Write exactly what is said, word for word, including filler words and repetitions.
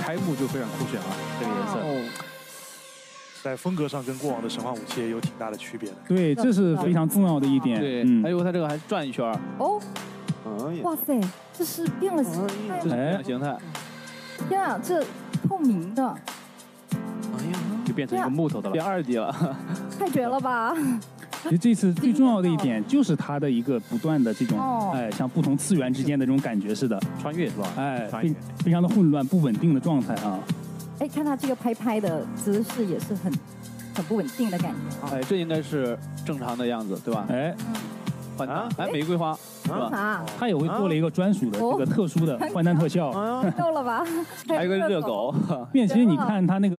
开幕就非常酷炫啊，这个颜色。 哦， 在风格上跟过往的神话武器也有挺大的区别的。 对，这是非常重要的一点。 对， 嗯、 还有它这个还转一圈。 哦， 哎呀， 哇塞，这是变了形态这是吗？ 变了形态。 天啊，这透明的， 哎呀， 就变成一个木头的了，变二 D 了， 太绝了吧！ 其实这次最重要的一点就是它的一个不断的这种， 哦、 哎，像不同次元之间的这种感觉似的， 穿越是吧？ 哎，非非常的混乱、不稳定的状态啊。 哎，看他这个拍拍的姿势也是很很不稳定的感觉啊。 哎，这应该是正常的样子，对吧？ 哎， 换弹，哎，玫瑰花是吧？ 啥？ 它也会做了一个专属的这个特殊的换弹特效， 够了吧？ 还有个热狗。 并且你看它那个。